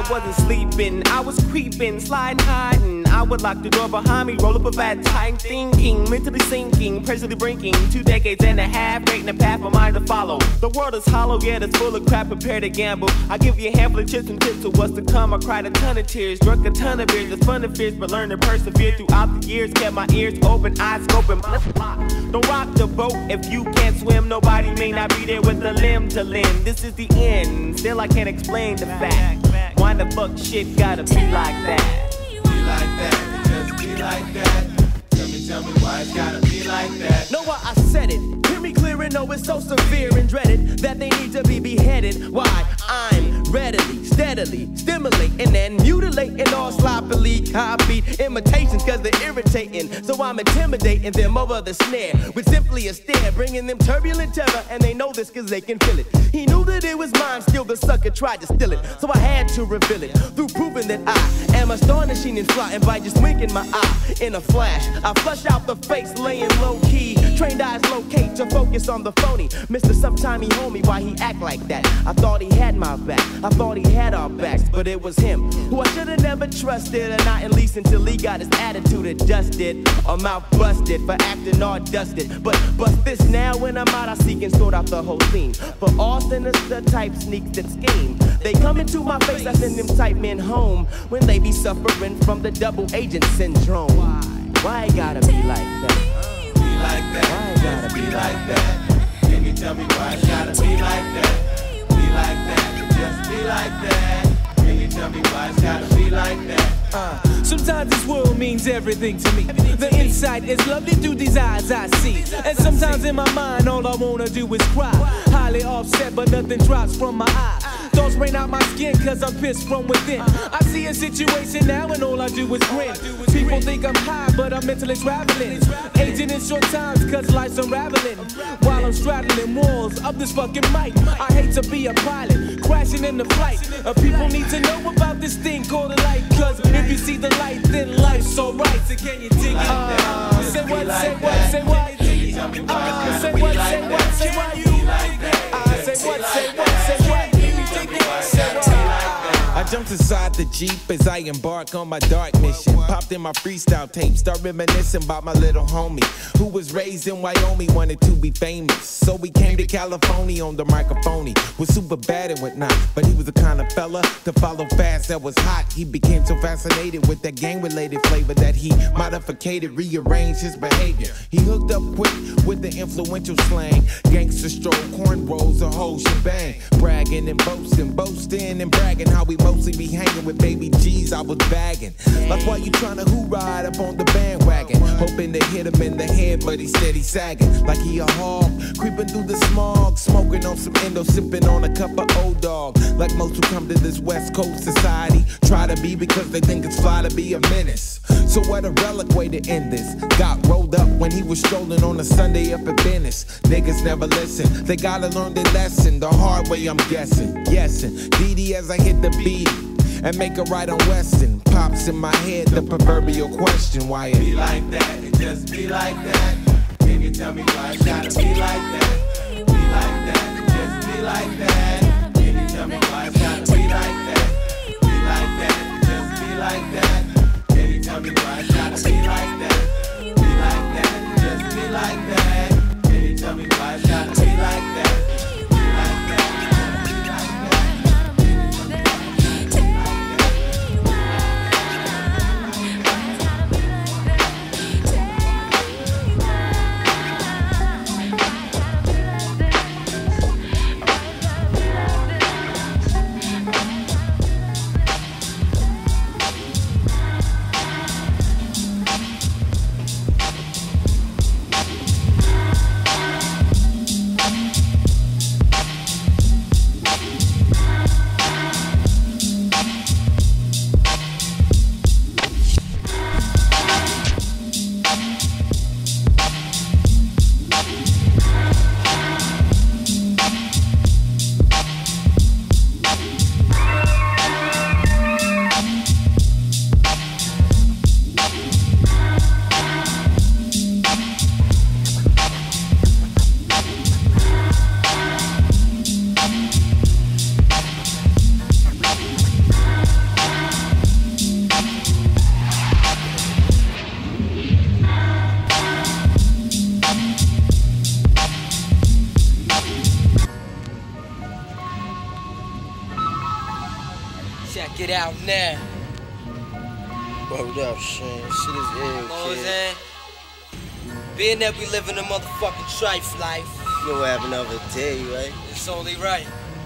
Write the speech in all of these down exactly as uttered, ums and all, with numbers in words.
wasn't sleeping, I was creeping, sliding, hiding. I would lock the door behind me, roll up a fat time, thinking, mentally sinking, presently brinking. Two decades and a half, creating a path for mine to follow. The world is hollow, yet it's full of crap, prepare to gamble. I give you a handful of chips and tips to what's to come. I cried a ton of tears, drunk a ton of beers. It's fun and fierce, but learn to persevere throughout the years. Kept my ears open, eyes scoping. Don't rock the boat if you can't swim. Nobody may not be there with a limb to limb. This is the end, still I can't explain the fact. Why the fuck shit gotta be like that? Be like that, it just be like that. Tell me, tell me why it's gotta be like that. Know why I said it? Hear me clear and know it's so severe and dreaded that they need to be beheaded. Why? I'm readily, steadily stimulating and mutilating all sloppily copied imitations, cause they're irritating. So I'm intimidating them over the snare with simply a stare, bringing them turbulent terror, and they know this cause they can feel it. He knew that it was mine, still the sucker tried to steal it. So I had to reveal it through proving that I am astonishing and flying by just winking my eye. In a flash, I flush out the face, laying low key. Trained eyes locate to focus on the phony. Mister Sometime he homie, why he act like that? I thought he had my back, I thought he had our backs, but it was him who I should've never trusted, and not at least until he got his attitude adjusted or mouth busted for acting all dusted. But bust this now when I'm out, I seek and sort out the whole scene. For all sinister type sneaks that scheme, they come into my face, I send them type men home when they be suffering from the double agent syndrome. Why? Why it gotta be like that? Be like that, why it gotta be like that? Can you tell me why it gotta be like that? Be like that, just be like that. Can you tell me why it's gotta be like that? Uh, sometimes this world means everything to me. The insight is lovely through these eyes I see. And sometimes in my mind all I wanna do is cry. Highly offset but nothing drops from my eyes. Thoughts rain out my skin cause I'm pissed from within. I see a situation now and all I do is grin. People think I'm high but I'm mentally traveling. Aging in short times cause life's unraveling. While I'm straddling walls of this fucking mic. I hate to be a pilot, crashing in the flight. Uh, people need to know about this thing called a light. Cause if you see the light then life's alright. So can you dig it? Uh, say what, say what, say what? Uh, say what, say what, say what? Uh, say what, say what, say what? I jumped inside the Jeep as I embark on my dark mission. Popped in my freestyle tape, start reminiscing about my little homie who was raised in Wyoming, wanted to be famous. So we came to California on the microphone. He was super bad and whatnot, but he was the kind of fella to follow fast that was hot. He became so fascinated with that gang-related flavor that he modificated, rearranged his behavior. He hooked up quick with the influential slang, gangster stroll, cornrows, a whole shebang. Bragging and boasting, boasting and bragging how we mostly be hanging with baby G's. I was bagging. Like why you tryna who ride up on the bandwagon? Hoping to hit him in the head, but he steady sagging. Like he a hog, creeping through the smog, smoking on some endo, sipping on a cup of old dog. Like most who come to this West Coast society, try to be because they think it's fly to be a menace. So what a relic way to end this. Got rolled up when he was strolling on a Sunday up at Venice. Niggas never listen, they gotta learn their lesson the hard way, I'm guessing. Guessing, D D as I hit the beat and make a right on Weston. Pops in my head the proverbial question, why it be like that, it just be like that. Can you tell me why it gotta be like that? Be like that, it just be like that. Can you tell me why it gotta be like that? Be like that, it just be like that. Can you tell me why it gotta be like that? Be like that, it just be like that. Can you tell me why it gotta be like that? it out now. Word up, Shane. Shit is ill, You know what I'm kid. saying? Being that we living a motherfucking trife life, You know what happened the other day, right? it's only right.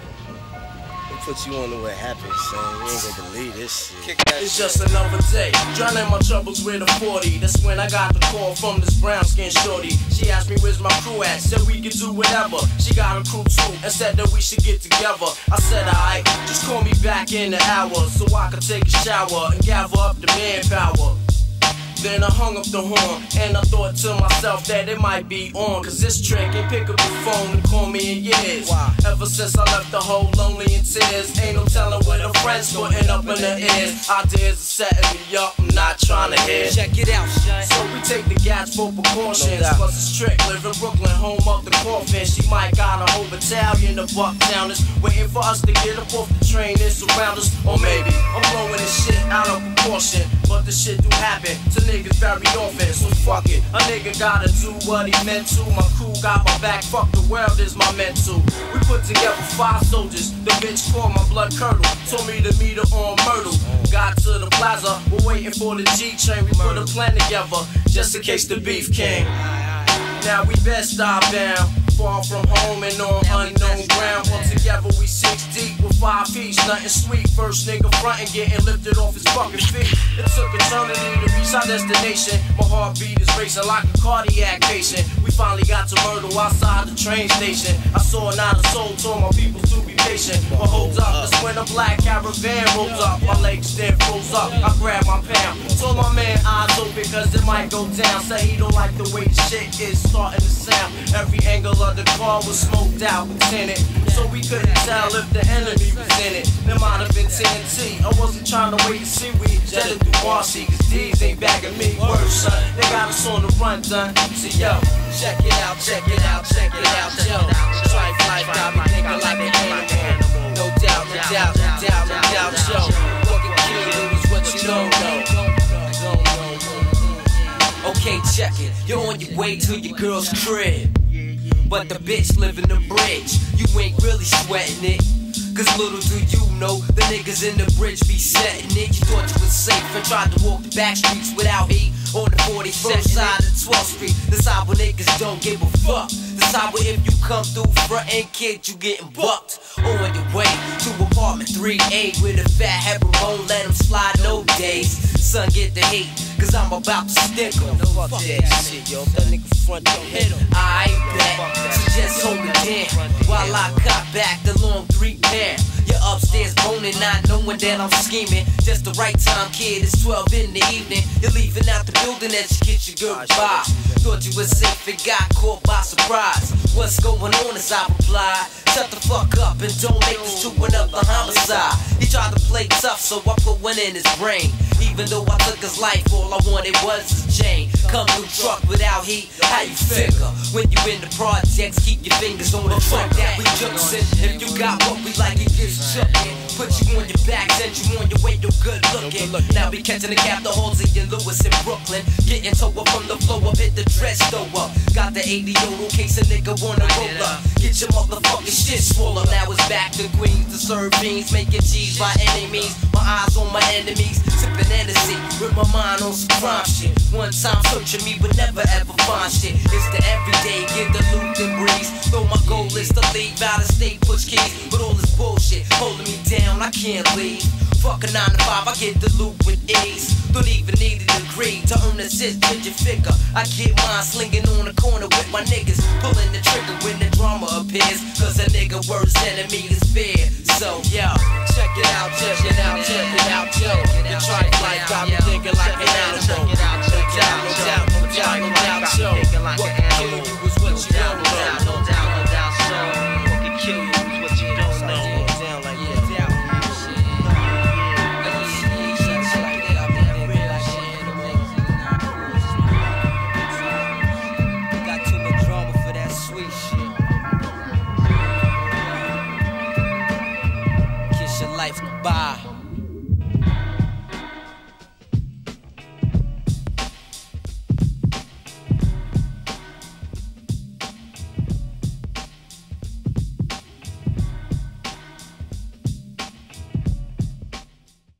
They put you on to what happened, son. You ain't gonna believe this shit. Kick that It's shit. just another day, drowning my troubles with a forty. That's when I got the call from this brown skin shorty. She asked me where's my crew at, said we could do whatever. She got a crew too, and said that we should get together. I said alright, just call me back in an hour, so I could take a shower and gather up the manpower. Then I hung up the horn, and I thought to myself that it might be on, cause this trick ain't pick up the phone and call me in years. Wow. Ever since I left the whole lonely in tears, ain't no telling what her friends putting up in their ears. Ideas are setting me up, I'm not trying to hear. Check it out, Shine. So we take the gas for precautions, No doubt. plus it's trick, live in Brooklyn, home of the coffin. She might got a whole battalion of bucktowners waiting for us to get up off the train and surround us. Or maybe I'm blowing this shit out of proportion, but the shit do happen to niggas very often. So fuck it, a nigga gotta do what he meant to. My crew got my back, fuck the world is my mental. We put together five soldiers, the bitch called my blood curdle, told me to meet her on Myrtle. Got to the plaza, we're waiting for the G train. We put a plan together, just in case the beef came. Now we best stop down, far from home and on unknown ground. All together we six deep with five feet, nothing sweet. First nigga frontin', getting lifted off his fucking feet. It took eternity to reach our destination. My heartbeat is racing like a cardiac patient. We finally got to Myrtle outside the train station. I saw not a soul, told my people to be patient. But hold up, that's when a black caravan rolls up. My legs then froze up, I grabbed my pound. Told my man eyes open cause it might go down. Say he don't like the way the shit is starting to sound. Every angle of the car was smoked out with tinted, so we couldn't tell if the enemy was in it. There might have been T N T, I wasn't trying to wait to see. We jetted through Marcy, cause D's ain't bagging me. Word, son, they got us on the run, done. See, yo, Check it out, check it out, check it out, yo. Trife life got me thinking like an animal. No doubt, no doubt, no doubt, no doubt, yo. Fucking kid is what you don't know. Okay, check it. You're on your way to your girl's crib, but the bitch live in the bridge. You ain't really sweating it, cause little do you know, the niggas in the bridge be setting it. You thought you was safe and tried to walk the back streets without heat. On the forty-first side of twelfth street, the side where niggas don't give a fuck. The side where if you come through front and kid, you getting bucked. On your way to apartment three A with a fat head won't let him slide no days. Son, get the heat, cause I'm about to stick him. Fuck that shit, yo. If that nigga front, don't hit him. I bet, so just hold it down while I cop back the long three pair. You're upstairs boning, not knowing that I'm scheming. Just the right time, kid, it's twelve in the evening. You're leaving out the building as you get your goodbye. Thought you was safe and got caught by surprise. What's going on as I replied? Shut the fuck up and don't make this to another homicide. He tried to play tough, so I put one in his brain. Even though I took his life, all I wanted was his chain. Come through truck without heat, how you figure? When you in the projects, keep your fingers on the trigger. We juxin', if you got what we like, it gets chuckin'. Put you on your back, send you on your way, you're good looking. Now we catching the cap, the holes in Lewis in Brooklyn. Getting to up from the floor up, hit the dress though up. Got the eighty euro in case a nigga wanna roll up. Get your motherfucking shit swole up. Now it's back to Queens to serve beans, making cheese by any means. My eyes on my enemies, sipping Hennessy with my mind on some crime shit. One time searching me, but never ever find shit. It's the everyday, get the loot and breeze. Though my goal is to leave out of state, push keys. But all this bullshit holding me down, I can't leave. Fuck a nine to five, I get the loot with ease. Don't even need a degree to earn a six-digit figure. I get mine slinging on the corner with my niggas, pulling the trigger when the drama appears. Cause a nigga worst enemy is fear. So, yo.